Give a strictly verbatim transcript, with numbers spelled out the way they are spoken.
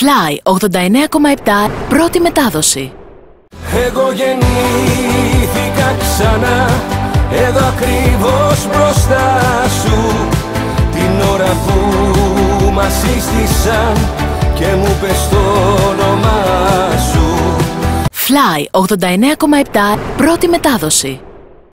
Fly ογδόντα εννέα κόμμα επτά, πρώτη μετάδοση. Εγώ γεννήθηκα ξανά, εδώ ακριβώς μπροστά σου, την ώρα που μας σύστησαν και μου πες το όνομά σου. Fly ογδόντα εννέα κόμμα επτά, πρώτη μετάδοση.